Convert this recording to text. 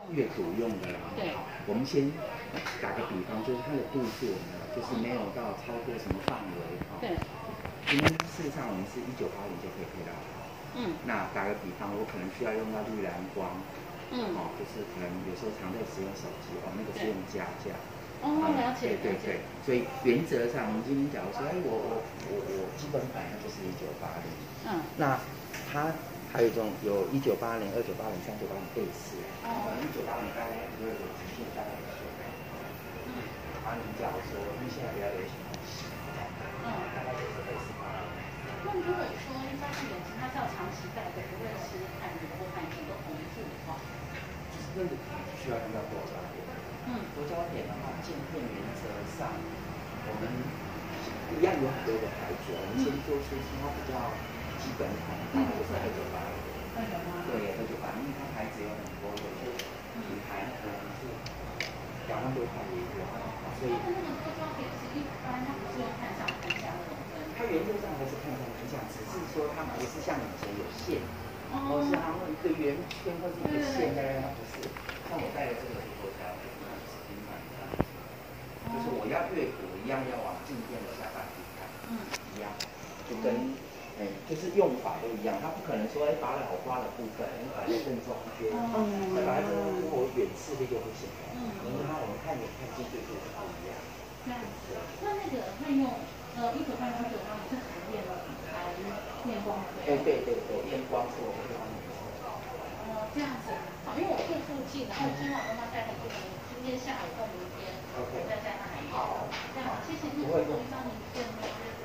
阅读用的啦。 对。 我们先打个比方，就是它的度数呢，就是没有到超过什么范围。 对。 因为事实上我们是1980就可以配到它。那打个比方，我可能需要用到绿蓝光。就是可能有时候常在使用手机那个是用加价。 了解。 对。所以原则上，我们今天假如说，我基本版那就是1980。那它还有一种有1980、2980、3980类似。1980大概有极限大概是。你假如说，因为现在比较流行大概就是28。 那如果说一般的眼睛它是要长期戴的，不论是看远或看近都同步的话， 那个需要用到多焦点。多焦点的话，镜片原则上我们一样有很多个牌子。我们先说出它比较基本款，大概就是2980。对，2980，因为它牌子有很多，有些品牌可能是2万多块也有。所以那个多焦点是一般，它不是用看上看下那种灯。 它原则上还是看上看下，只是说它不是像以前有线，或是它会一个圆圈或是一个线，它不是。像我戴的这个是多焦点，那就是平板的。就是我要阅读一样要往镜片的下半部看。一样，就跟就是用法都一样，它不可能说把老花的部分摆在正中间，再把它正中间，我远视力就不行了。因为我们看远看近对数是不一样。 那个会用1980、1980是常见的还验光对。 对，验光是我会帮你做。 这样子，因为我住附近，然后我今晚帮他带回去，今天下午或明天我再带他来验。这样，谢谢，那我帮您验。